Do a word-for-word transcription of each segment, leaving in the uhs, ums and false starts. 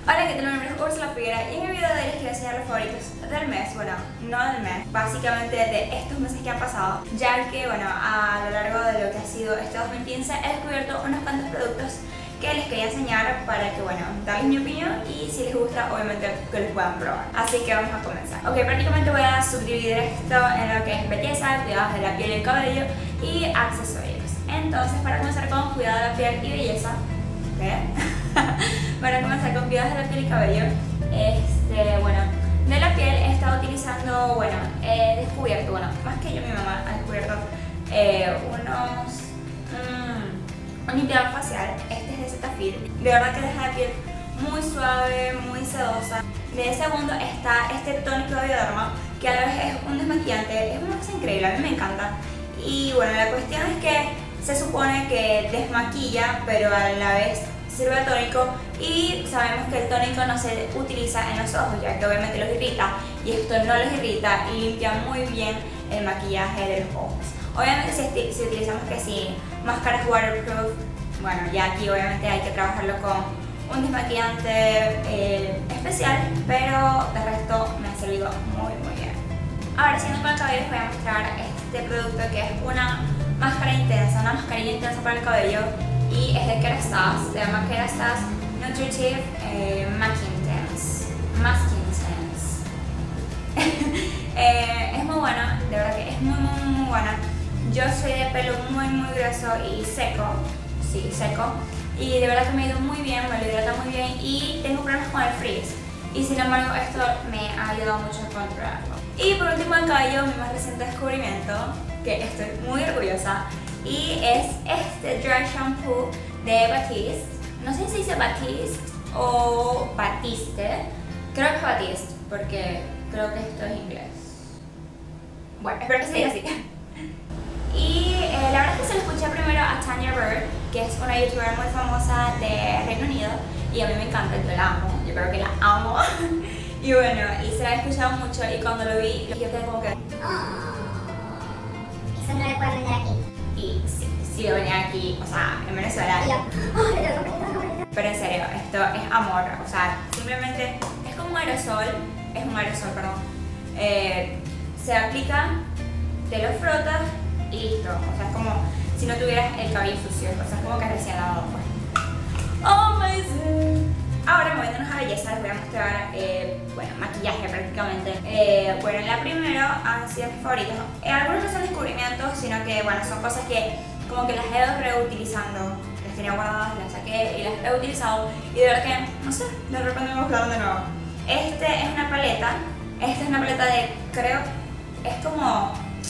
Hola, ¿qué tal? Mi nombre es Úrsula Figuera y en el video de hoy les quiero enseñar los favoritos del mes, bueno, no del mes, básicamente de estos meses que han pasado, ya que, bueno, a lo largo de lo que ha sido este dos mil quince he descubierto unos cuantos productos que les quería enseñar para que, bueno, darles mi opinión y si les gusta, obviamente, que los puedan probar. Así que vamos a comenzar. Ok, prácticamente voy a subdividir esto en lo que es belleza, cuidados de la piel y el cabello y accesorios. Entonces, para comenzar con cuidado de la piel y belleza, ¿qué? Para comenzar con cuidados de la piel y cabello, este, bueno, de la piel he estado utilizando, bueno, he descubierto, bueno, más que yo, mi mamá ha descubierto eh, unos, mmm, un limpiador facial. Este es de Cetaphil, de verdad que deja la piel muy suave, muy sedosa. De segundo está este tónico de Bioderma, que a la vez es un desmaquillante, es una cosa increíble, a mí me encanta. Y bueno, la cuestión es que se supone que desmaquilla, pero a la vez sirve de tónico, y sabemos que el tónico no se utiliza en los ojos, ya que obviamente los irrita, y esto no los irrita y limpia muy bien el maquillaje de los ojos. Obviamente si, si utilizamos que si máscaras waterproof, bueno, ya aquí obviamente hay que trabajarlo con un desmaquillante eh, especial, pero de resto me ha servido muy muy bien. Ahora, siguiendo con el cabello, les voy a mostrar este producto que es una máscara intensa, una mascarilla intensa para el cabello, y es de Kerastase, se llama Kerastase Nutritive eh, Masking Intense. Masking Intense. eh, es muy buena, de verdad que es muy muy muy buena. Yo soy de pelo muy muy grueso y seco, sí, seco, y de verdad que me ha ido muy bien, me lo hidrata muy bien, y tengo problemas con el frizz, y sin embargo esto me ha ayudado mucho a controlarlo. Y por último, el cabello, mi más reciente descubrimiento, que estoy muy orgullosa, y es este dry shampoo de Batiste. No sé si dice Batiste o Batiste, creo que es Batiste porque creo que esto es inglés. Bueno, espero que se diga así. Y eh, la verdad es que se lo escuché primero a Tanya Bird, que es una youtuber muy famosa de Reino Unido, y a mí me encanta, yo la amo, yo creo que la amo. Y bueno, y se la he escuchado mucho, y cuando lo vi, yo quedé como que oh, eso no lo pueden vender aquí. y sí, sí lo venía aquí, o sea, en Venezuela. Pero en serio, esto es amor, o sea, simplemente es como un aerosol, es un aerosol, perdón. Eh, se aplica, te lo frotas y listo. O sea, es como si no tuvieras el cabello sucio, o sea, es como que recién lavado, pues. Oh my God. Ahora, moviéndonos a belleza, les voy a mostrar, eh, bueno, maquillaje prácticamente. Eh, bueno, la primera han sido mis favoritos. Eh, algunos no son descubrimientos, sino que, bueno, son cosas que como que las he ido reutilizando. Las tenía guardadas, las saqué y las he utilizado. Y de verdad que, no sé, de repente me gustaron de nuevo. Este es una paleta. Esta es una paleta de, creo, es como,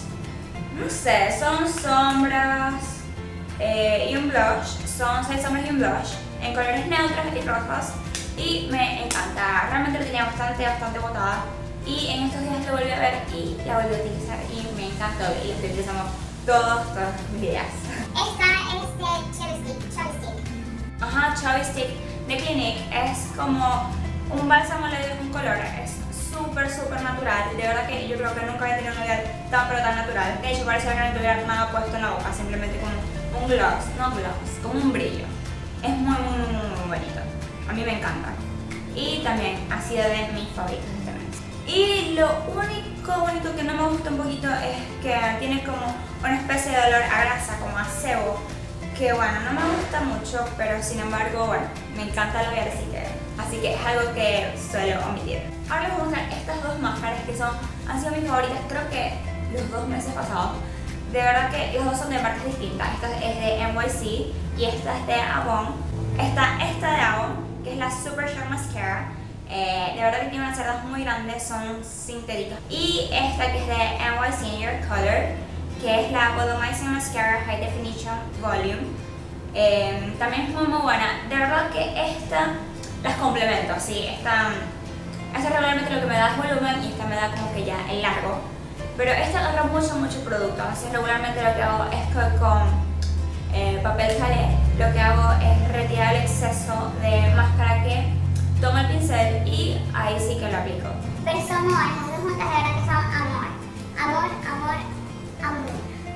no sé, son sombras eh, y un blush. Son seis sombras y un blush en colores neutros y rojos, y me encanta. Realmente lo tenía bastante, bastante botada, y en estos días lo volví a ver y la volví a utilizar y me encantó, y lo estoy utilizando todos, todos mis días. Esta es de Cherry Stick, Cherry Stick. Ajá, Cherry Stick de Clinique. Es como un bálsamo labial con color, es súper, súper natural. De verdad que yo creo que nunca había tenido un labial tan, pero tan natural. De hecho, parece que no tuviera nada puesto en la boca, simplemente como un gloss, no gloss, como un brillo. Es muy, muy, muy, muy bonito. A mí me encanta. Y también ha sido de mis favoritos de este mes. Y lo único, único que no me gusta un poquito es que tiene como una especie de olor a grasa, como a cebo, que bueno, no me gusta mucho, pero sin embargo, bueno, me encanta el labial, así que, así que es algo que suelo omitir. Ahora les voy a mostrar estas dos máscaras que son, han sido mis favoritas, creo que los dos meses pasados. De verdad que los dos son de marcas distintas. Esta es de N Y C y esta es de Avon. Está esta de Avon, que es la Super Shock Mascara. Eh, de verdad que tiene unas cerdas muy grandes, son sintéticas. Y esta que es de N Y C In Your Color, que es la Volumizing Mascara High Definition Volume. Eh, también es muy muy buena. De verdad que esta las complemento, sí. Esta, esta regularmente lo que me da es volumen, y esta me da como que ya el largo. Pero esta agarra mucho, mucho producto. Así regularmente lo que hago es que con eh, papel calé, lo que hago es retirar el exceso de máscara, que tomo el pincel y ahí sí que lo aplico. Pero son amor, las dos juntas de verdad que son amor. Amor, amor, amor.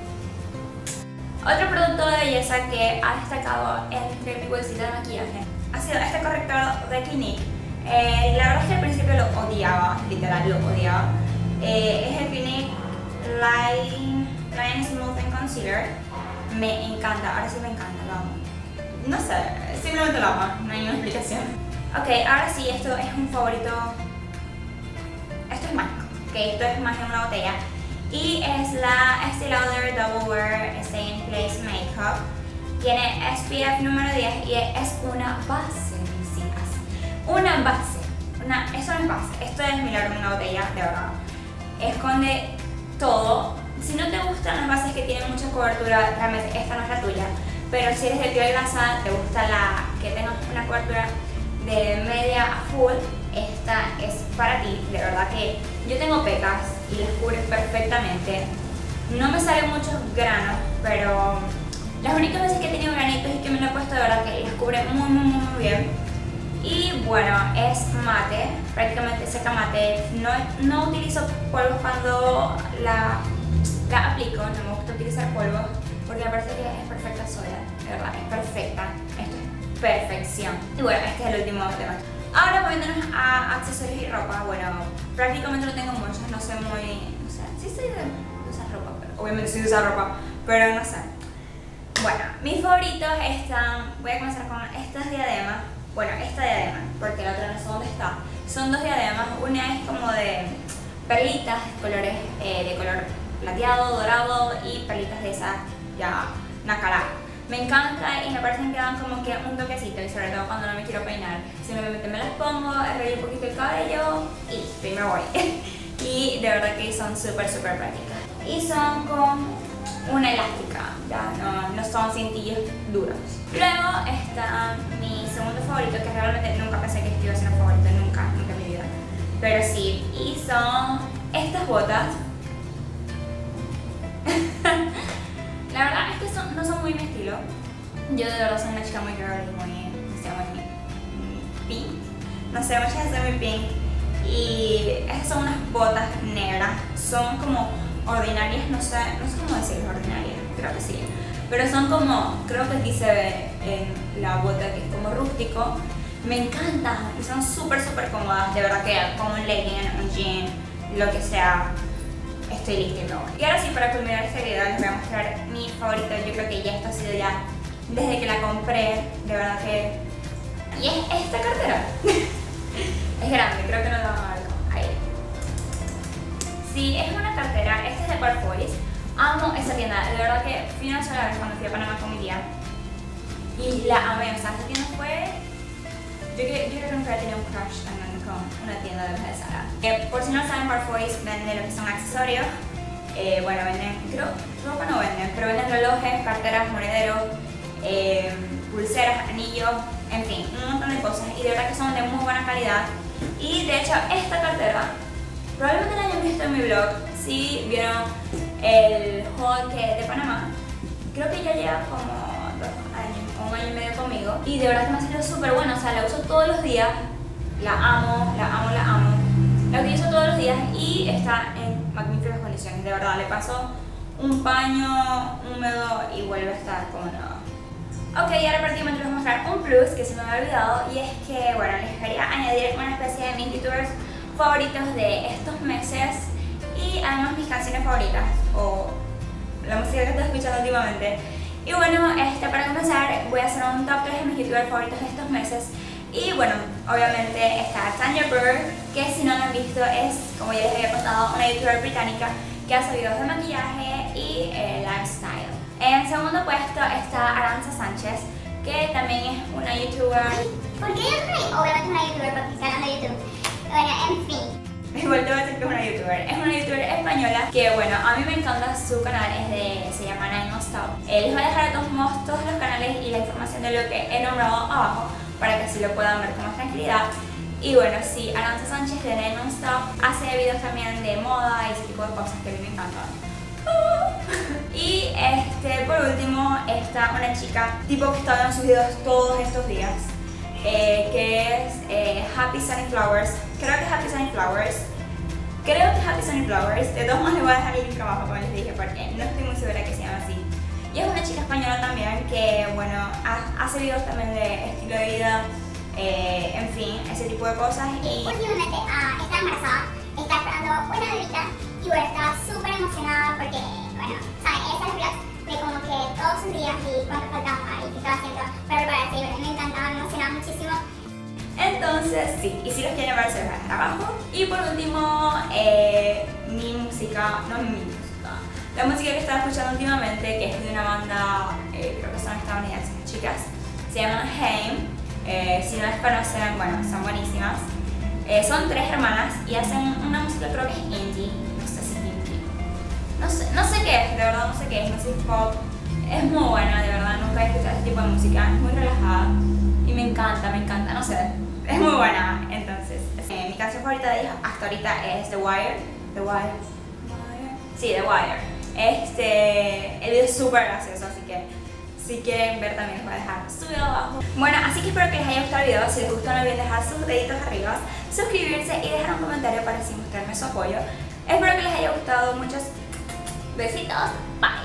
Otro producto de belleza que ha destacado entre mi bolsita de maquillaje ha sido este corrector de Clinique, Eh, la verdad es que al principio lo odiaba, literal lo odiaba. Eh, es el Clinique Line, Line Smoothing Concealer. Me encanta, ahora sí me encanta, lo amo. No sé, simplemente lo amo, no hay ninguna explicación. Ok, ahora sí, esto es un favorito. Esto es mágico, ok, esto es más en una botella. Y es la Estée Lauder Double Wear Stay in Place Makeup. Tiene S P F número diez y es una base, mis hijas. Una base, una, eso no es base, esto es milagro en una botella, de verdad. Esconde todo. Si no te gustan las bases que tienen mucha cobertura, realmente esta no es la tuya. Pero si eres de piel grasa, te gusta la que tenga una cobertura de media a full, esta es para ti. De verdad que yo tengo pecas y las cubre perfectamente. No me salen muchos granos, pero las únicas veces que he tenido granitos y que me lo he puesto, de verdad que las cubre muy muy muy, muy bien. Y bueno, es mate, prácticamente seca mate. No, no utilizo polvos cuando la, la aplico, no me gusta utilizar polvos porque me parece que es perfecta sola, de verdad, es perfecta. Esto es perfección. Y bueno, este es el último tema. Ahora moviéndonos a accesorios y ropa, bueno, prácticamente no tengo muchos, no sé muy, no sé, sí soy de usar ropa, pero obviamente soy de usar ropa, pero no sé. Bueno, mis favoritos están, voy a comenzar con estas diademas. Bueno, esta diadema, porque la otra no sé dónde está. Son dos diademas, una es como de perlitas, colores eh, de color plateado, dorado y perlitas de esas ya nacará. Me encanta y me parecen que dan como que un toquecito, y sobre todo cuando no me quiero peinar. Simplemente me las pongo, arreglo un poquito el cabello y me voy. Y de verdad que son súper súper prácticas. Y son con una elástica, ya no, no son cintillos duros. Luego está mi segundo favorito, que realmente nunca pensé que este iba a ser un favorito, nunca, nunca en mi vida. Pero sí, y son estas botas. La verdad es que son, no son muy mi estilo. Yo de verdad soy una chica muy girly, muy, no sé, muy pink. No sé, muchas veces soy muy pink. Y estas son unas botas negras, son como ordinarias, no sé, no sé cómo decirles ordinarias, creo que sí. Pero son como, creo que aquí se ve en la bota que es como rústico. Me encantan y son súper súper cómodas, de verdad que como un legging, un jean, lo que sea, estoy lista y me voy. Y ahora sí, para culminar este video les voy a mostrar mi favorito. Yo creo que ya esto ha sido ya desde que la compré, de verdad que... Y es esta cartera. Es grande, creo que no la van a ver ahí. Sí, es una cartera, esta es de Parfois. Amo esa tienda, de verdad que fui una sola vez cuando fui a Panamá con mi tía y la amé, o sea, esta tienda fue... Yo, yo creo que nunca he tenido un crush andando con una tienda de de Zara. Eh, por si no saben, Parfois vende lo que son accesorios, eh, bueno, venden, creo, ropa no venden, pero venden relojes, carteras, monederos, eh, pulseras, anillos, en fin, un montón de cosas, y de verdad que son de muy buena calidad. Y de hecho, esta cartera, probablemente la hayan visto en mi blog, si vieron el haul que de Panamá, creo que ya lleva como dos años o un año y medio conmigo y de verdad que me ha salido súper buena, o sea, la uso todos los días, la amo, la amo, la amo, la utilizo todos los días y está en magníficas condiciones, de verdad, le paso un paño húmedo y vuelve a estar como nueva. Ok, ahora prácticamente les voy a mostrar un plus que se me había olvidado, y es que, bueno, les quería añadir una especie de mis youtubers favoritos de estos meses y además mis canciones favoritas o la música que estoy escuchando últimamente. Y bueno, este, para comenzar voy a hacer un top tres de mis youtubers favoritos de estos meses. Y bueno, obviamente está Tanya Burr, que si no la han visto es, como ya les había contado, una youtuber británica que hace videos de maquillaje y eh, lifestyle. En segundo puesto está Aranza Sánchez, que también es una youtuber... ¿Por qué yo soy? Obviamente una youtuber porque está en YouTube. Bueno, en fin. Igual te voy a decir que es una youtuber. Es una youtuber española que, bueno, a mí me encanta su canal, es de, se llama Nine Non-Stop. Eh, les voy a dejar de todos modos todos los canales y la información de lo que he nombrado abajo para que así lo puedan ver con más tranquilidad. Y bueno, sí, Aranza Sánchez de Nine Non-Stop hace videos también de moda y ese tipo de cosas que a mí me encantan. Y este, por último está una chica tipo que está viendo sus videos todos estos días, eh, que es eh, Happy Sunny Flowers. Creo que es Happy Sunny Flowers. Creo que es Happy Sunny Flowers. De todos modos les voy a dejar el link abajo, como les dije, porque no estoy muy segura que se llama así. Y es una chica española también que, bueno, ha, hace videos también de estilo de vida, eh, en fin, ese tipo tipo de cosas. Y últimamente uh, está embarazada, está esperando una bebita y bueno, estaba súper emocionada porque, bueno, ¿sabes? Esa es vlogs de como que todos sus días y cuánto faltaba y qué estaba haciendo para prepararse y bueno, me encantaba, me emocionaba muchísimo. entonces sí, y si los quieren ver se los voy a dejar abajo. Y por último, eh, mi música, no mi música, la música que estaba escuchando últimamente, que es de una banda, eh, creo que son estadounidenses, chicas, se llaman Haim. Eh, si no las conocen, bueno, son buenísimas. Eh, son tres hermanas y hacen una música, creo que es indie, no sé si es indie, no sé, no sé qué es, de verdad no sé qué es, no sé si es pop. Es muy buena, de verdad, nunca he escuchado este tipo de música, es muy relajada y me encanta, me encanta, no sé, es muy buena. Entonces, eh, mi canción favorita de ellos hasta ahorita es The Wire. The Wire. Wire. Sí, The Wire. Este, el video es súper gracioso, así que si quieren ver también les voy a dejar subido abajo. Bueno, así que espero que les haya gustado el video. Si les gustó no olviden dejar sus deditos arriba, suscribirse y dejar un comentario para así mostrarme su apoyo. Espero que les haya gustado. Muchos besitos. Bye.